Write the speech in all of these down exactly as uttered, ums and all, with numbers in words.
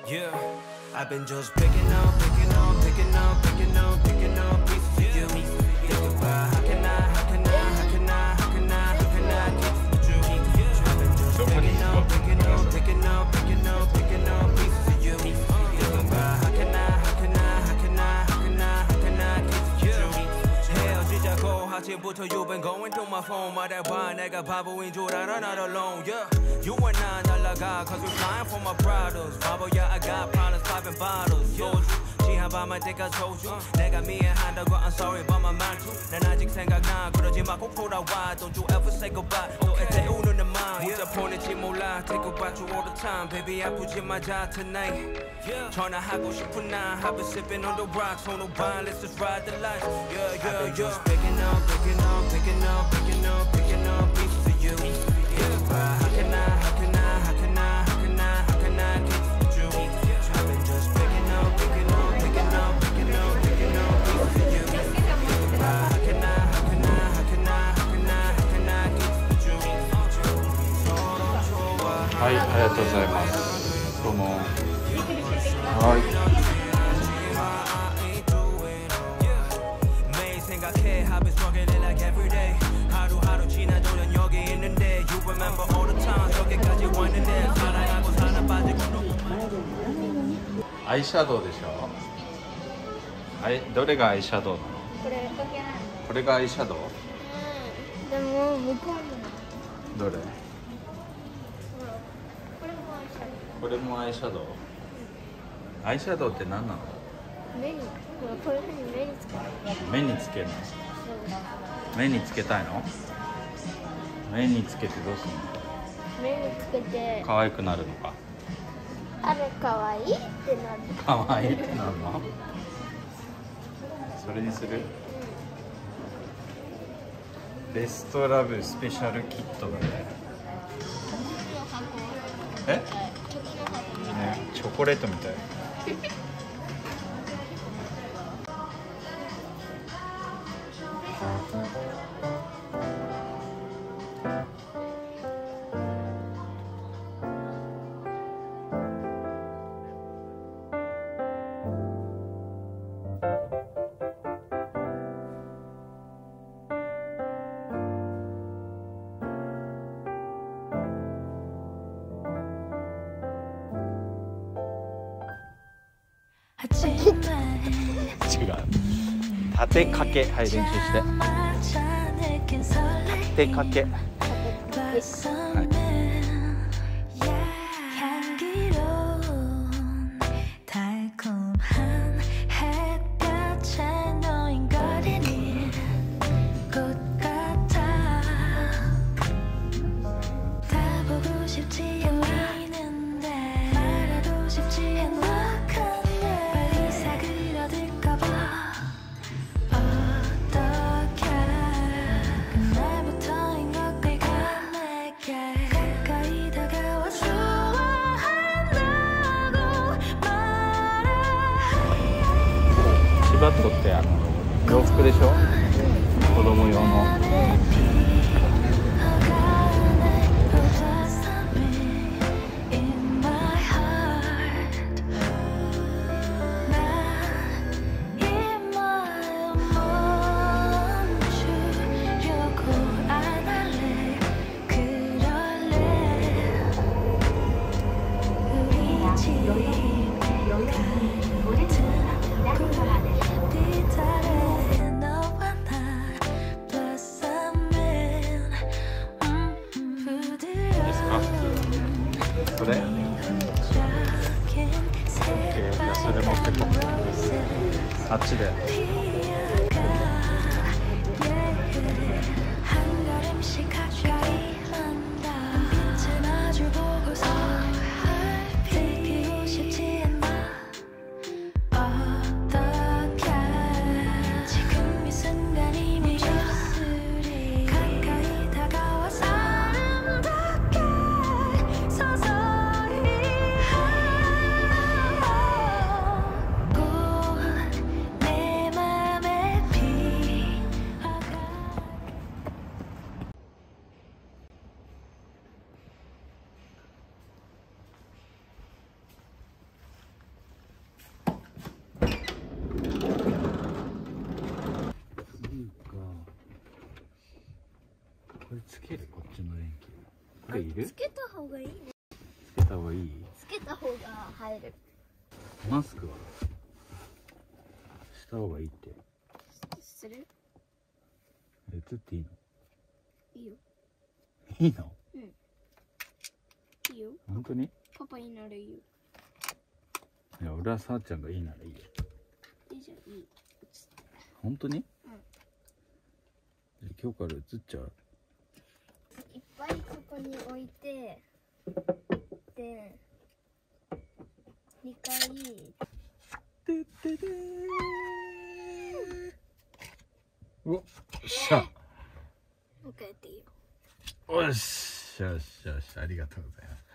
Yeah, I've been just picking up, picking up, picking up, picking up, picking up pieces of you. Think about how can I, how can I, how can I, how can I, how can I get you? I've been just picking up, picking up, picking up, picking up, picking up pieces of you. Think about how can I, how can I, how can I, how can I, how can I get you? 헤어지자고 아침부터 you've been going through my phone. 말해봐 내가 바보인 줄 알아 not alone. Yeah, you and I 날라가 cause we're flying for my brothers. 바보야 I got problems popping bottles. 소주 지한 밤만 때가 소주. 내가 미안하다고 I'm sorry but my 말투 난 아직 생각나. 그러지 마 꼭 돌아와. Don't you ever say goodbye. 또 애태 우는 내 맘 혼자 보낼지 몰라. Think about you all the time. Baby 아프지 마자 tonight. 전화하고 싶은 나. I've been sipping on the rocks on the vine. Let's just ride the life. Yeah yeah yeah. Just picking up, picking up, picking up, picking up, picking up pieces of you. Yeah, how can I, how can I, how can I, how can I, how can I get you? I've been just picking up, picking up, picking up, picking up, picking up pieces of you. Yeah, how can I, how can I, how can I, how can I, how can I get you? はい、ありがとうございます。どうも。はい。 I've been struggling like every day. 하루하루 지나도 난 여기 있는데 You remember all the times 여기까지 왔는데 사랑하고 사랑 빠지고 アイシャドウでしょ。アイどれがアイシャドウなの？ これかけない。 これがアイシャドウ？ うん。でも向こうの。 どれ？ これもアイシャドウ。 これもアイシャドウ。アイシャドウって何なの？ 目に、こういうふうに目につける。 目につけるの？目につけたいの？目につけてどうするの？ 目につけて可愛くなるのか？ あれ可愛いってなる。 可愛いってなるの？それにする？ベストラブスペシャルキットだね。え？ね、チョコレートみたい。違う。縦掛け、はい、練習して。縦掛け。はい。チバットってあの洋服でしょ？子供用の。それ？ OK、 じゃあそれ持ってこう。あっちで。 れつける、こっちの電気。これいる？ つけた方がいいね。 つけた方がいい？ つけた方が入る。 マスクはした方がいいって。 する？ 映っていいの？ いいよ。 いいの？ うん。いいよ。 本当に？ パパいいならいいよ。 いや、俺はさあちゃんがいいならいいよ。 いいじゃん、いい。 本当に？ うん。 じゃあ今日から映っちゃう？ いっぱいここに置いて、で、にかい。 てっててー。おっしゃ。 もう一回やっていいよ。 おっしゃよっしゃよっしゃ、ありがとうございます。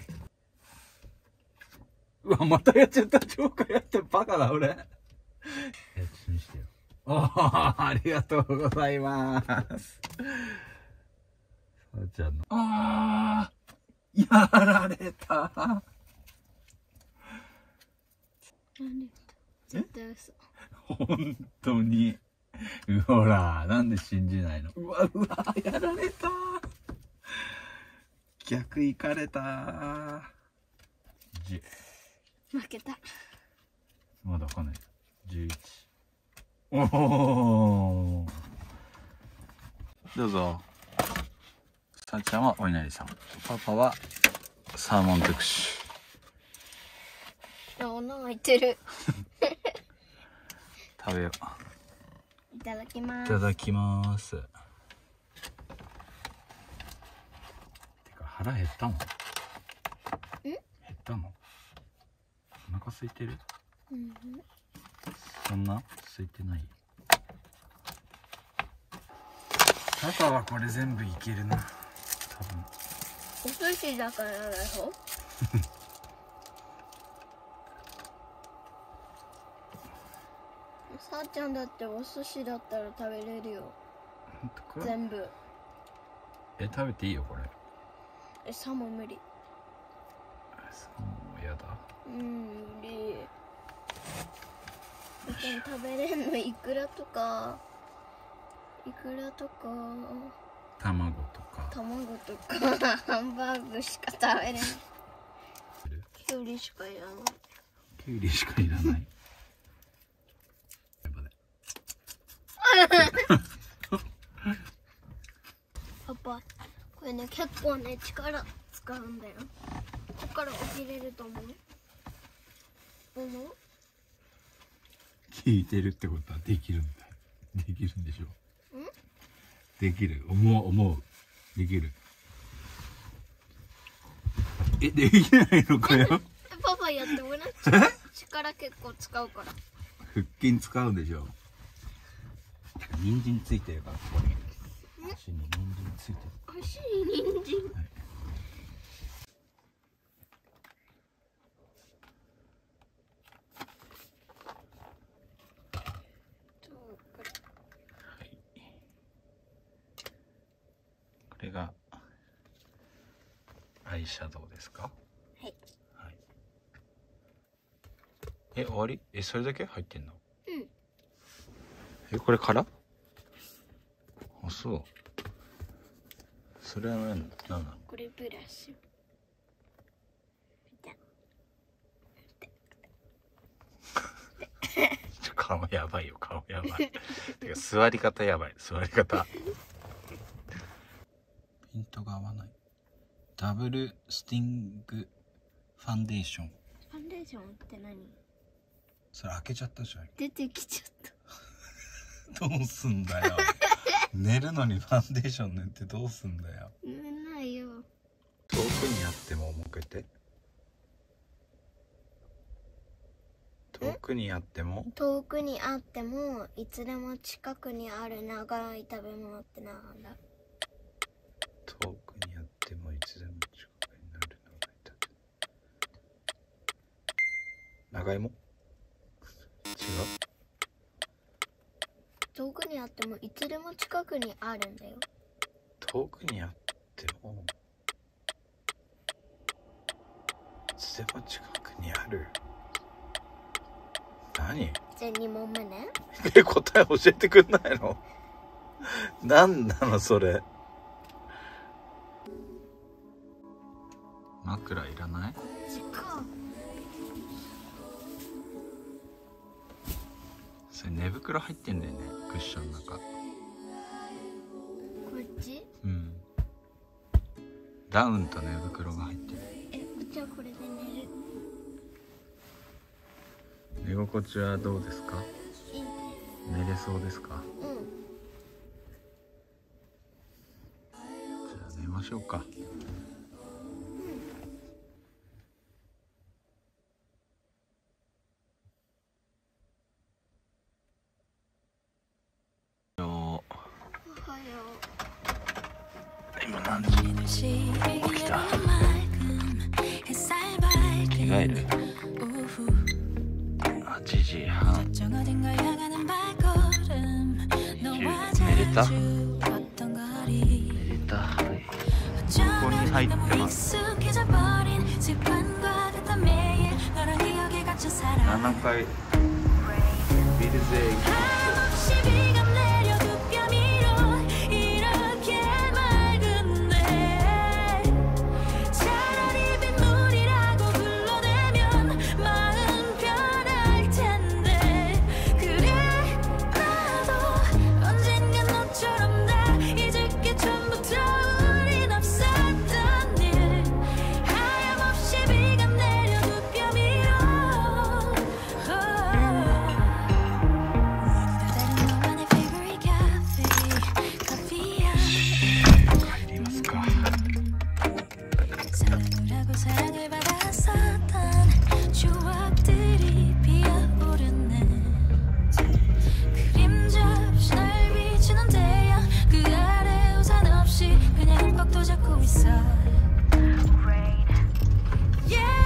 うわ、またやっちゃった。超過やってバカだ俺。え、ちょっと見してよ。おお、ありがとうございます。さあちゃんの。ああ、やられた。 何？絶対嘘。 本当に。ほら、なんで信じないの？うわうわ、やられた。逆行かれた。じ負けた。 まだわかんない。じゅういち。おお。どうぞ。さあちゃんはお稲荷さん。パパはサーモン尽くし。 あ、お腹いってる。 食べよう。 いただきまいす。 ただきます。てか腹減ったの？ん？減ったの？お腹空いてる？ うん。 そんな空いてない？パパはこれ全部いけるな。多分。 お寿司だからだよ。さあちゃんだってお寿司だったら食べれるよ。 本当か？ 全部。 え、食べていいよこれ。 え、サも無理。 そうやだ。 うん無理。でも食べれんのイクラとかイクラとか卵とか。 卵とかハンバーグしか食べれない。きゅうりしかいらない。 きゅうりしかいらない。 パパ、これね結構ね力使うんだよ。ここから起きれると思う。思う？ 聞いてるってことはできるんだ。できるんでしょ。 ん？ できる。思う思う。できる。え、できないのかよ。 パパやってもらっちゃう。力結構使うから。 腹筋使うんでしょ。人参ついてるからここに。足に人参ついてる。 足に人参。 はい。これがアイシャドウですか？ はい。 はい。え、終わり？え、それだけ入ってんの？ うん。 え、これから？あ、そう。それは何？何なの？ これブラシ。 顔やばいよ、顔やばい。てか座り方やばい、座り方。ピントが合わない。ダブルスティングファンデーション。 ファンデーションって何？ それ開けちゃったじゃん。 出てきちゃった。 どうすんだよ。寝るのにファンデーション塗ってどうすんだよ。 寝ないよ。 遠くにあっても向けて。遠くにあっても遠くにあってもいつでも近くにある長い食べ物ってなんだ？ 遠くにあってもいつでも近くになる長い食べ物。長芋？違う？ 遠くにあってもいつでも近くにあるんだよ。 遠くにあってもいつでも近くにある。何？ じゃあに問目ね。 え、答え教えてくんないの？何なのそれ。 枕いらない？ こっちか。 それ寝袋入ってんだよね、クッションの中。 こっち？ うん。ダウンと寝袋が入ってる。 え、こっちはこれで寝る。 寝心地はどうですか？ いいね。 寝れそうですか？ うん。 じゃあ寝ましょうか。 おはよ今何時？起きた。着替える？はちじはん。寝れた？寝れた。はい。ここに入ってます。ななかいビルゼイ。 Yeah